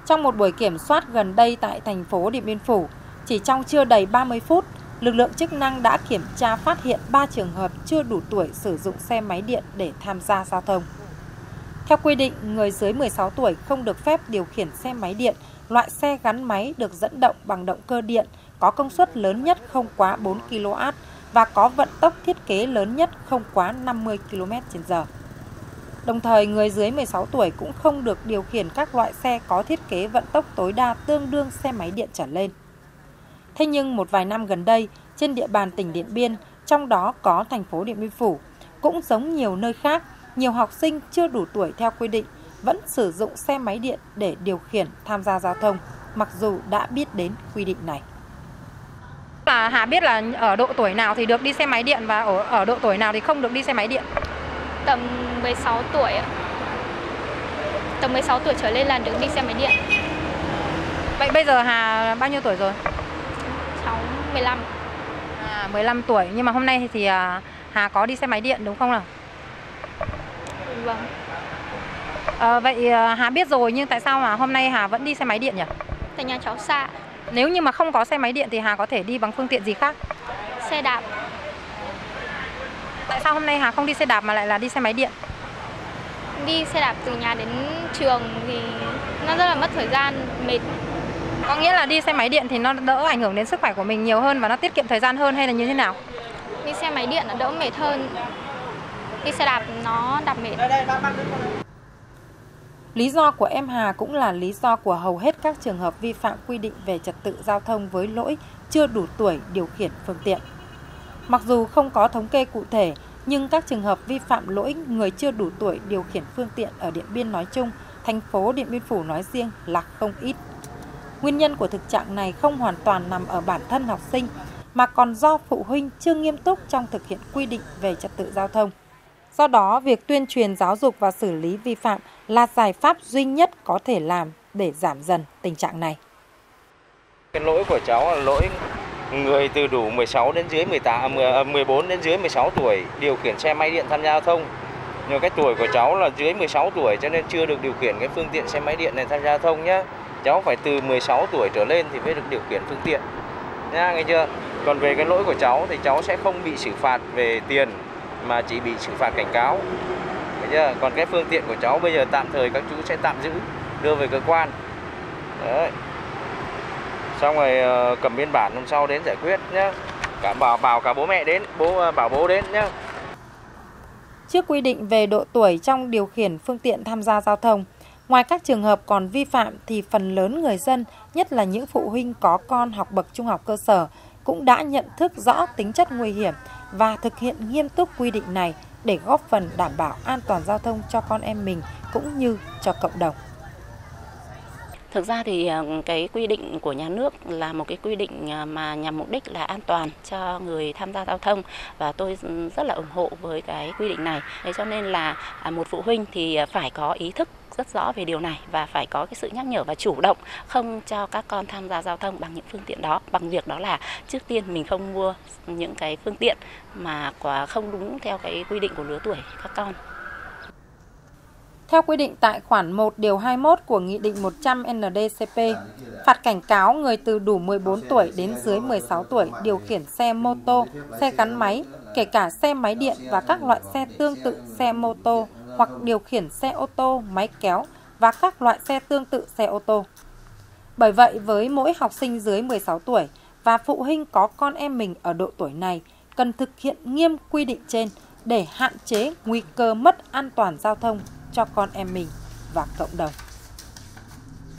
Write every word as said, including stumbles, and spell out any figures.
Trong một buổi kiểm soát gần đây tại thành phố Điện Biên Phủ, chỉ trong chưa đầy ba mươi phút, lực lượng chức năng đã kiểm tra phát hiện ba trường hợp chưa đủ tuổi sử dụng xe máy điện để tham gia giao thông. Theo quy định, người dưới mười sáu tuổi không được phép điều khiển xe máy điện, loại xe gắn máy được dẫn động bằng động cơ điện, có công suất lớn nhất không quá bốn ki lô oát và có vận tốc thiết kế lớn nhất không quá năm mươi ki lô mét trên giờ. Đồng thời, người dưới mười sáu tuổi cũng không được điều khiển các loại xe có thiết kế vận tốc tối đa tương đương xe máy điện trở lên. Thế nhưng một vài năm gần đây, trên địa bàn tỉnh Điện Biên, trong đó có thành phố Điện Biên Phủ, cũng giống nhiều nơi khác, nhiều học sinh chưa đủ tuổi theo quy định vẫn sử dụng xe máy điện để điều khiển tham gia giao thông, mặc dù đã biết đến quy định này. Là Hà biết là ở độ tuổi nào thì được đi xe máy điện và ở, ở độ tuổi nào thì không được đi xe máy điện? Tầm mười sáu tuổi ạ. Tầm mười sáu tuổi trở lên là được đi xe máy điện. Vậy bây giờ Hà bao nhiêu tuổi rồi? Cháu mười lăm. À, mười lăm tuổi, nhưng mà hôm nay thì Hà có đi xe máy điện đúng không nào? Vâng. À, vậy Hà biết rồi, nhưng tại sao mà hôm nay Hà vẫn đi xe máy điện nhỉ? Tại nhà cháu xa. Nếu như mà không có xe máy điện thì Hà có thể đi bằng phương tiện gì khác? Xe đạp. Tại sao hôm nay Hà không đi xe đạp mà lại là đi xe máy điện? Đi xe đạp từ nhà đến trường thì nó rất là mất thời gian, mệt. Có nghĩa là đi xe máy điện thì nó đỡ ảnh hưởng đến sức khỏe của mình nhiều hơn và nó tiết kiệm thời gian hơn hay là như thế nào? Đi xe máy điện nó đỡ mệt hơn. Đi xe đạp nó đạp mệt. Lý do của em Hà cũng là lý do của hầu hết các trường hợp vi phạm quy định về trật tự giao thông với lỗi chưa đủ tuổi điều khiển phương tiện. Mặc dù không có thống kê cụ thể, nhưng các trường hợp vi phạm lỗi người chưa đủ tuổi điều khiển phương tiện ở Điện Biên nói chung, thành phố Điện Biên Phủ nói riêng là không ít. Nguyên nhân của thực trạng này không hoàn toàn nằm ở bản thân học sinh, mà còn do phụ huynh chưa nghiêm túc trong thực hiện quy định về trật tự giao thông. Do đó, việc tuyên truyền giáo dục và xử lý vi phạm là giải pháp duy nhất có thể làm để giảm dần tình trạng này. Cái lỗi của cháu là lỗi người từ đủ mười sáu đến dưới mười tám, mười bốn đến dưới mười sáu tuổi điều khiển xe máy điện tham gia giao thông. Nhưng cái tuổi của cháu là dưới mười sáu tuổi cho nên chưa được điều khiển cái phương tiện xe máy điện này tham gia giao thông nhé. Cháu phải từ mười sáu tuổi trở lên thì mới được điều khiển phương tiện. Nha, nghe chưa? Còn về cái lỗi của cháu thì cháu sẽ không bị xử phạt về tiền mà chỉ bị xử phạt cảnh cáo. Nghe chưa? Còn cái phương tiện của cháu bây giờ tạm thời các chú sẽ tạm giữ, đưa về cơ quan. Đấy. Xong rồi cầm biên bản hôm sau đến giải quyết nhé. Cả bảo bảo cả bố mẹ đến, bố bảo bố đến nhé. Trước quy định về độ tuổi trong điều khiển phương tiện tham gia giao thông, ngoài các trường hợp còn vi phạm thì phần lớn người dân, nhất là những phụ huynh có con học bậc trung học cơ sở, cũng đã nhận thức rõ tính chất nguy hiểm và thực hiện nghiêm túc quy định này để góp phần đảm bảo an toàn giao thông cho con em mình cũng như cho cộng đồng. Thực ra thì cái quy định của nhà nước là một cái quy định mà nhằm mục đích là an toàn cho người tham gia giao thông và tôi rất là ủng hộ với cái quy định này. Thế cho nên là một phụ huynh thì phải có ý thức rất rõ về điều này và phải có cái sự nhắc nhở và chủ động không cho các con tham gia giao thông bằng những phương tiện đó, bằng việc đó là trước tiên mình không mua những cái phương tiện mà quá không đúng theo cái quy định của lứa tuổi các con. Theo quy định tại khoản một điều hai mươi mốt của Nghị định một trăm N D C P, phạt cảnh cáo người từ đủ mười bốn tuổi đến dưới mười sáu tuổi điều khiển xe mô tô, xe gắn máy, kể cả xe máy điện và các loại xe tương tự xe mô tô hoặc điều khiển xe ô tô, máy kéo và các loại xe tương tự xe ô tô. Bởi vậy, với mỗi học sinh dưới mười sáu tuổi và phụ huynh có con em mình ở độ tuổi này, cần thực hiện nghiêm quy định trên để hạn chế nguy cơ mất an toàn giao thông cho con em mình và cộng đồng.